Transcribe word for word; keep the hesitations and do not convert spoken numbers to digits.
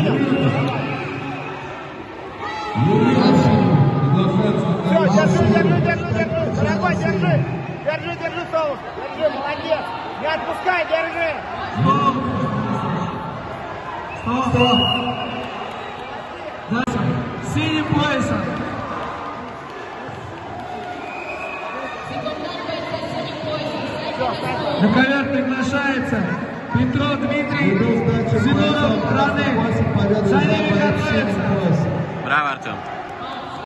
Все, держи, держи, держи, держи. Дорогой, держи. Держи, держи, Солнце. Держи, молодец. Не отпускай, держи. Стоп. Стоп. Дальше. Синим поясом. На ковер приглашается Петров Дмитрий, Зинуров Ранель. За ними готовится. Браво, Артем.